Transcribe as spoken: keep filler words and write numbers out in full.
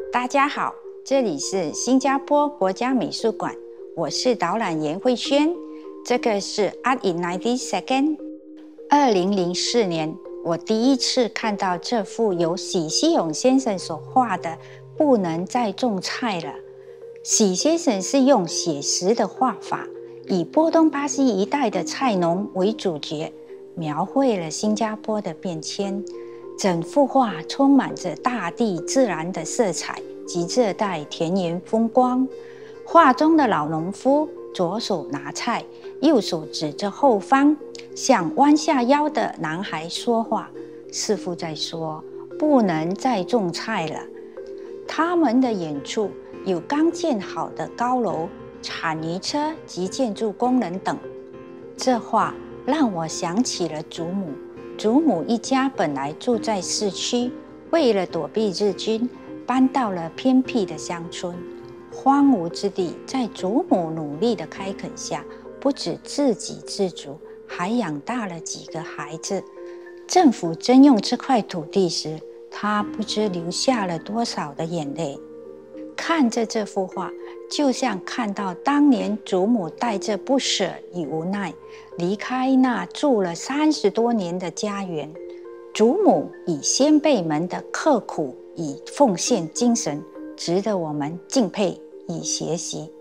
大家好，这里是新加坡国家美术馆，我是导览员慧萱。这个是 Art in ninety seconds。二零零四年，我第一次看到这幅由许锡勇先生所画的《不能再种菜了》。许先生是用写实的画法，以波东巴西一带的菜农为主角，描绘了新加坡的变迁。整幅画充满着大地自然的色彩及热带田园风光。画中的老农夫左手拿菜，右手指着后方，向弯下腰的男孩说话，似乎在说不能再种菜了。他们的远处有刚建好的高楼、铲泥车及建筑工人等。这画让我想起了祖母。祖母一家本来住在市区，为了躲避日军，搬到了偏僻的乡村。荒芜之地，在祖母努力的开垦下，不止自给自足，还养大了几个孩子。政府征用这块土地时，他不知流下了多少的眼泪。看着这幅画，就像看到当年祖母带着不舍与无奈，离开那住了三十多年的家园。祖母与先辈们的刻苦与奉献精神，值得我们敬佩与学习。